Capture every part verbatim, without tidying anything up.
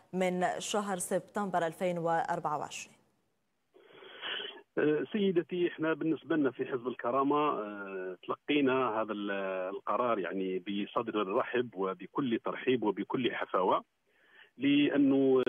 من شهر سبتمبر ألفين وأربعة وعشرين. سيدتي، احنا بالنسبه لنا في حزب الكرامه تلقينا هذا القرار يعني بصدر رحب وبكل ترحيب وبكل حفاوه، لانه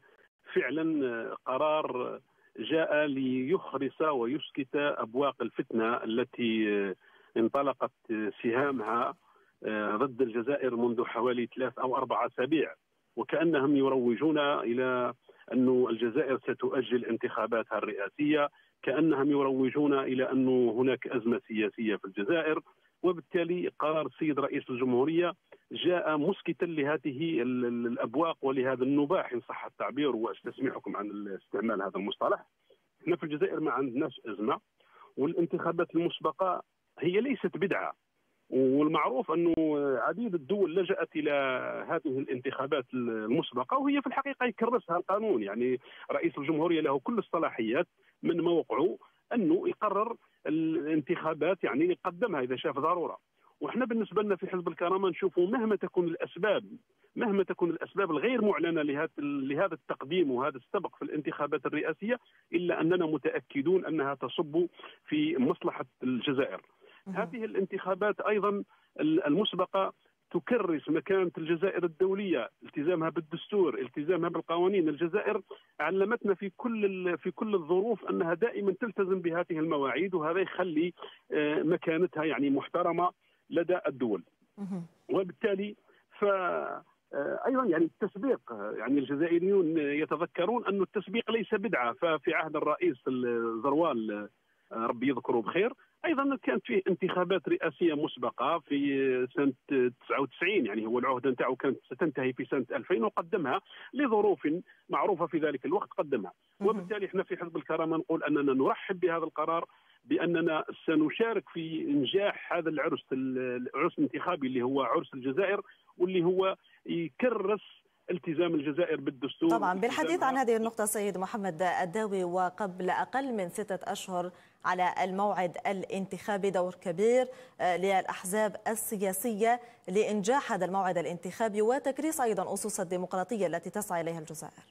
فعلا قرار جاء ليخرس ويسكت ابواق الفتنه التي انطلقت سهامها ضد الجزائر منذ حوالي ثلاث او اربع اسابيع، وكانهم يروجون الى أن الجزائر ستؤجل انتخاباتها الرئاسيه، كأنهم يروجون إلى أن هناك أزمة سياسية في الجزائر. وبالتالي قرار السيد رئيس الجمهورية جاء مسكتا لهذه الأبواق ولهذا النباح إن صح التعبير، واستسمحكم عن استعمال هذا المصطلح. احنا في الجزائر ما عندناش أزمة، والانتخابات المسبقة هي ليست بدعة، والمعروف أنه عديد الدول لجأت إلى هذه الانتخابات المسبقة، وهي في الحقيقة يكرسها القانون. يعني رئيس الجمهورية له كل الصلاحيات من موقعه أنه يقرر الانتخابات يعني يقدمها إذا شاف ضرورة. وإحنا بالنسبة لنا في حزب الكرامة نشوفوا مهما تكون الأسباب مهما تكون الأسباب الغير معلنة لهذا التقديم وهذا السبق في الانتخابات الرئاسية، إلا أننا متأكدون أنها تصب في مصلحة الجزائر. هذه الانتخابات أيضا المسبقة تكرس مكانة الجزائر الدولية، التزامها بالدستور، التزامها بالقوانين. الجزائر علمتنا في كل في كل الظروف أنها دائما تلتزم بهذه المواعيد، وهذا يخلي مكانتها يعني محترمة لدى الدول. وبالتالي ف ايضا يعني التسبيق، يعني الجزائريون يتذكرون أن التسبيق ليس بدعة. ففي عهد الرئيس زروال ربي يذكره بخير ايضا كانت فيه انتخابات رئاسيه مسبقه في سنه تسعة وتسعين، يعني هو العهده نتاعو كانت ستنتهي في سنه ألفين، وقدمها لظروف معروفه في ذلك الوقت قدمها. وبالتالي احنا في حزب الكرامه نقول اننا نرحب بهذا القرار، باننا سنشارك في انجاح هذا العرس العرس الانتخابي اللي هو عرس الجزائر، واللي هو يكرس التزام الجزائر بالدستور. طبعا بالحديث عن هذه النقطة سيد محمد الداوي، وقبل أقل من ستة أشهر على الموعد الانتخابي، دور كبير للأحزاب السياسية لإنجاح هذا الموعد الانتخابي وتكريس أيضا أسس الديمقراطية التي تسعى إليها الجزائر.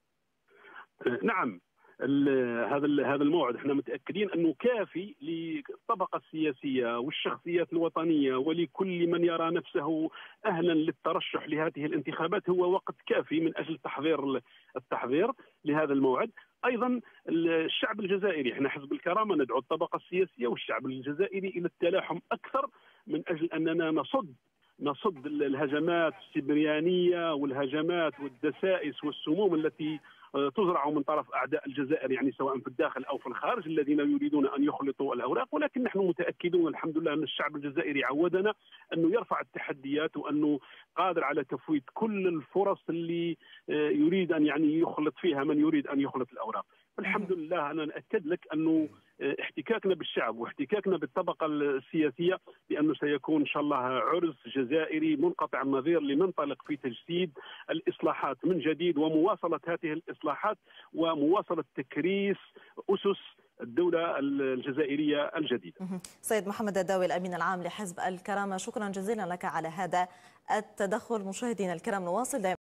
نعم، هذا هذا الموعد احنا متاكدين انه كافي للطبقه السياسيه والشخصيات الوطنيه ولكل من يرى نفسه اهلا للترشح لهذه الانتخابات. هو وقت كافي من اجل تحضير التحضير لهذا الموعد. ايضا الشعب الجزائري، احنا حزب الكرامه ندعو الطبقه السياسيه والشعب الجزائري الى التلاحم اكثر من اجل اننا نصد نصد الهجمات السبريانيه والهجمات والدسائس والسموم التي تزرع من طرف اعداء الجزائر، يعني سواء في الداخل او في الخارج، الذين يريدون ان يخلطوا الاوراق. ولكن نحن متاكدون الحمد لله ان الشعب الجزائري عودنا انه يرفع التحديات، وانه قادر على تفويت كل الفرص اللي يريد ان يعني يخلط فيها من يريد ان يخلط الاوراق. الحمد لله انا ناكد لك انه احتكاكنا بالشعب واحتكاكنا بالطبقه السياسيه بانه سيكون ان شاء الله عرس جزائري منقطع النظير لننطلق في تجسيد الاصلاحات من جديد، ومواصله هذه الاصلاحات ومواصله تكريس اسس الدولة الجزائرية الجديدة. سيد محمد الداوي الأمين العام لحزب الكرامة، شكرا جزيلا لك على هذا التدخل. مشاهدينا الكرام، نواصل